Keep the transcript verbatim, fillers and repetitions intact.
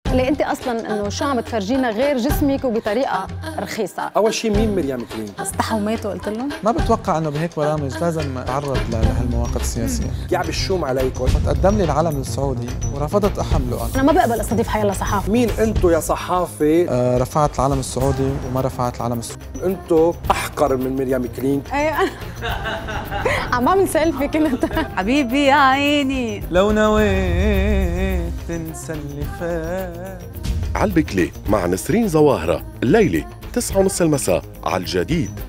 اللي انت اصلا انه شو عم تفرجينا غير جسمك وبطريقه رخيصه. اول شيء مين مريم كلين؟ استحوا وماتوا قلت لهم ما بتوقع انه بهيك برامج لازم اتعرض لهالمواقف السياسيه. يعب الشوم عليكم. تقدم لي العلم السعودي ورفضت احمله انا. انا ما بقبل استضيف حيلا صحافه. مين انتم يا صحافه؟ آه رفعت العلم السعودي وما رفعت العلم السعودي. انتم احقر من مريم كلين. اي عم بعمل سيلفي كنت. حبيبي يا عيني لو نويت تنسى اللي فات. على البكلي مع نسرين زواهرة الليلة تسعة ونص المساء على الجديد.